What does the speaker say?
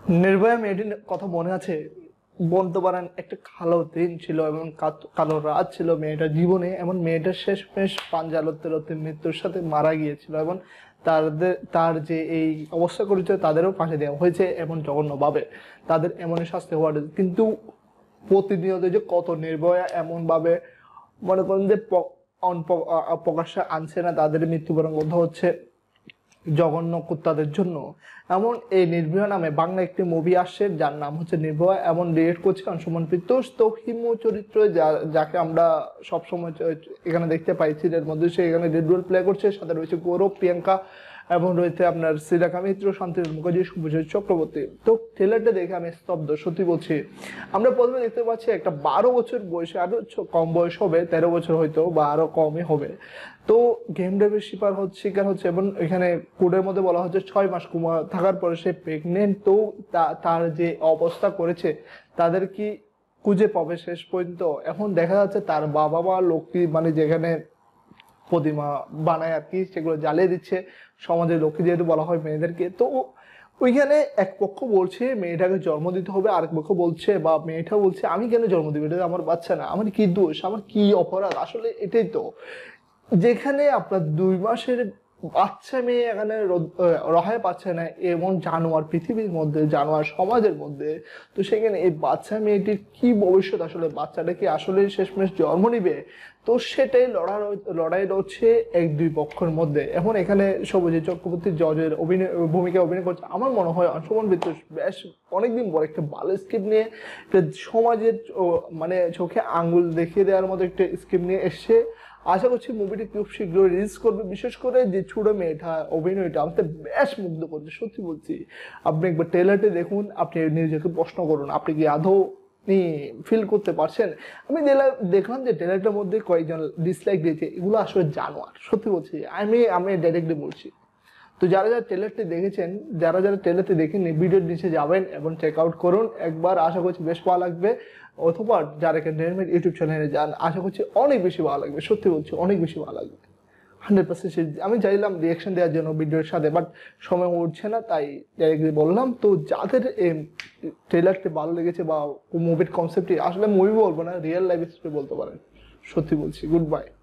নির্ভয়া মেয়েটির কথা মনে আছে? বলতে পারেন একটা কালো দিন ছিল এবং কালো রাত ছিল মেয়েটার জীবনে, এমন মেয়েটার শেষমেশ পাঞ্জা লড়তে লড়তে মৃত্যুর সাথে মারা গিয়েছিল এবং তার যে এই অবস্থা করেছে তাদেরও ফাঁসি দেওয়া হয়েছে এমন জঘন্যভাবে, তাদের এমনই শাস্তি হওয়ার। কিন্তু প্রতিনিয়ত যে কত নির্ভয়া এমন ভাবে মনে করেন যে প্রকাশ্যে আনছে না, তাদের মৃত্যুবরণ করতে হচ্ছে জঘন্য কুত্তাদের জন্য। এমন এই নির্ভয়া নামে বাংলা একটি মুভি আসছে যার নাম হচ্ছে নির্ভয়া, এমন ডিরেক্ট করছে অংশুমান প্রত্যুষ। তো হিমু চরিত্র যাকে আমরা সবসময় এখানে দেখতে পাই সিরিয়ার মধ্যে, সে এখানে লিড রোল প্লে করছে। সাথে রয়েছে গৌরব, প্রিয়াঙ্কা এবং রয়েছে আপনার শ্রীলেখা মিত্র, শান্তির মুখার্জি, শুভজিৎ চক্রবর্তী। তো ট্রেলারটা দেখে আমি স্তব্ধ, সত্যি বলছি। আমরা প্রথমে দেখতে পাচ্ছি একটা 12 বছর বয়সে, আরো কম বয়স হবে, 13 বছর হয়তো বা আরো কমই হবে, তো গেম ডেভের শিকার হচ্ছে এবং এখানে কোডের মধ্যে বলা হচ্ছে 6 মাস থাকার পরে সে প্রেগনেন্ট। তো তার যে অবস্থা করেছে তাদের কি খুঁজে পাবে শেষ পর্যন্ত? এখন দেখা যাচ্ছে তার বাবা মা লক্ষ্মী, মানে যেখানে প্রতিমা বানায় আর কি, সেগুলো জ্বালিয়ে দিচ্ছে। সমাজের লক্ষ্মী যেহেতু বলা হয় মেয়েদেরকে, তো ওইখানে এক পক্ষ বলছে মেয়েটাকে জন্ম দিতে হবে, আরেক পক্ষ বলছে বা মেয়েটা বলছে আমি কেন জন্ম দিব, এটা আমার বাচ্চা না, আমার কি দোষ, আমার কি অপরাধ। আসলে এটাই তো, যেখানে আপনার 2 মাসের বাচ্চা মেয়ে এখানে রহায় পাচ্ছে না, এমন জানোয়ার পৃথিবীর মধ্যে, জানোয়ার সমাজের মধ্যে, তো সেখানে এই বাচ্চা মেয়েটির কি ভবিষ্যৎ, আসলে বাচ্চাটা কি আসলে শেষমেশ জন্ম নিবে? তো সেটাই লড়াই হচ্ছে 1-2 পক্ষের মধ্যে। এখন এখানে শুভজিৎ চক্রবর্তী জজের ভূমিকা অভিনয় করছে। আমার মনে হয় অংশুমান প্রত্যুষ বেশ অনেকদিন পর একটা ভালো স্ক্রিপ্ট নিয়ে, একটা সমাজের মানে চোখে আঙ্গুল দেখিয়ে দেওয়ার মতো একটা স্ক্রিপ্ট নিয়ে এসছে। আশা করছি মুভিটি খুব শীঘ্রই রিলিজ করবে। বিশেষ করে যে ছোট মেয়েটা অভিনয়টা আমাকে বেশ মুগ্ধ করছে, সত্যি বলছি। আপনি একবার ট্রেলারটি দেখুন, আপনি নিজেকে প্রশ্ন করুন আপনি কি আদৌ ফিল করতে পারছেন। আমি দেখলাম যে ট্রেলারটার মধ্যে কয়েকজন ডিসলাইক দিয়েছে, এগুলো আসলে জানোয়ার, সত্যি বলছি। আমি ডাইরেক্টলি বলছি। তো যারা যারা ট্রেলারটি দেখেছেন, যারা যারা ট্রেলারটি দেখেননি, ভিডিওর নিচে যাবেন এবং চেক আউট করুন একবার, আশা করছি বেশ ভালো লাগবে। অথবা যারা এন্টারটেনমেন্ট ইউটিউব চ্যানেলে যান, আশা করছি অনেক বেশি ভালো লাগবে, সত্যি বলছি অনেক বেশি ভালো লাগবে। 100% আমি চাইলাম রিয়াকশন দেওয়ার জন্য ভিডিওর সাথে, বাট সময় উঠছে না, তাই ডাইরেক্টলি বললাম। তো যাদের ট্রেলারটি ভালো লেগেছে বা মুভির কনসেপ্টটি, আসলে মুভি বলবো না, রিয়েল লাইফ স্টোরি বলতে পারেন, সত্যি বলছি। Good by.